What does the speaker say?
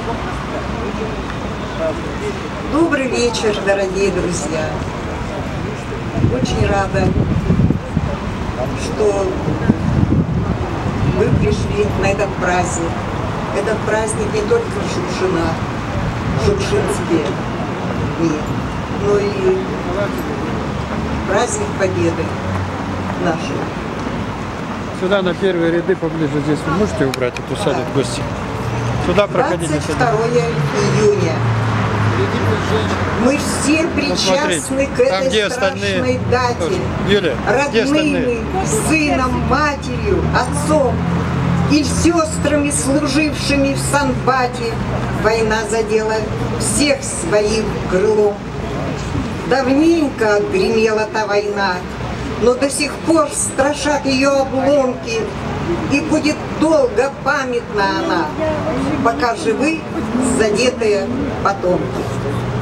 Добрый вечер, дорогие друзья. Очень рада, что вы пришли на этот праздник. Этот праздник не только в Шукшинске, но и праздник Победы нашей. Сюда на первые ряды поближе здесь вы можете убрать, а то садят гости. Сюда проходите. 22 июня. Мы все причастны к этой страшной дате. Юля, родными, сыном, матерью, отцом и сестрами, служившими в Санбате. Война задела всех своим крылом. Давненько гремела та война, но до сих пор страшат ее обломки, и будет долго памятна она, пока живы задетые потомки.